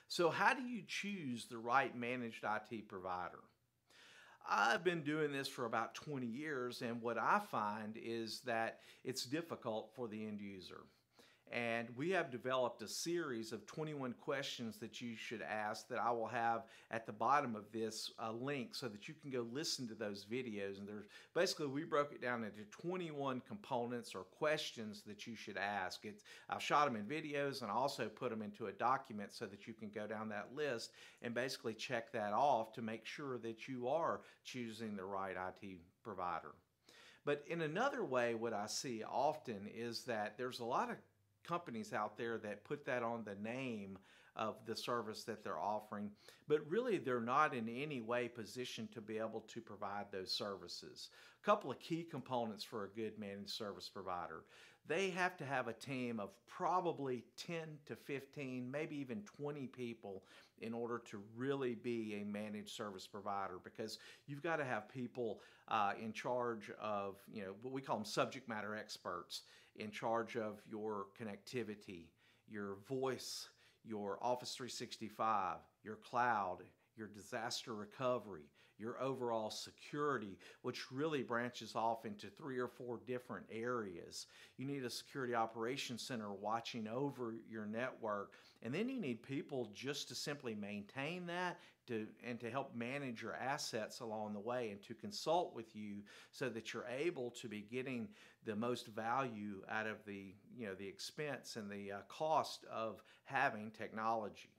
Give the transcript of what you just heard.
So, how do you choose the right managed IT provider? I've been doing this for about 20 years, and what I find is that it's difficult for the end user. And we have developed a series of 21 questions that you should ask that I will have at the bottom of this link so that you can go listen to those videos. And there's basically, we broke it down into 21 components or questions that you should ask. I've shot them in videos and I also put them into a document so that you can go down that list and basically check that off to make sure that you are choosing the right IT provider. But in another way, what I see often is that there's a lot of companies out there that put that on the name of the service that they're offering, but really they're not in any way positioned to be able to provide those services. A couple of key components for a good managed service provider. They have to have a team of probably 10 to 15, maybe even 20 people in order to really be a managed service provider, because you've got to have people in charge of, what we call them subject matter experts, in charge of your connectivity, your voice, your Office 365, your cloud, your disaster recovery, your overall security, which really branches off into 3 or 4 different areas. You need a security operations center watching over your network, and then you need people just to simply maintain that and to help manage your assets along the way and to consult with you so that you're able to be getting the most value out of the expense and the cost of having technology.